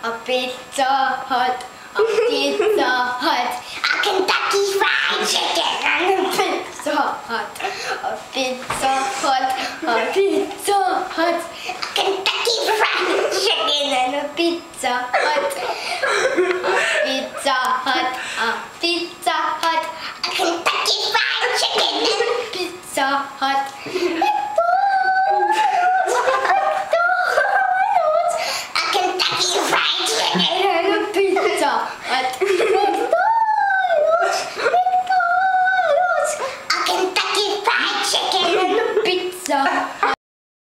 a Pizza Hut, a Pizza Hut, a Kentucky Fried Chicken and a Pizza Hut, a Pizza Hut, a Pizza Hut, a Kentucky Fried Chicken and a Pizza Hut, a Pizza Hut, a Pizza Hut, a Kentucky Fried Chicken and a Pizza Hut.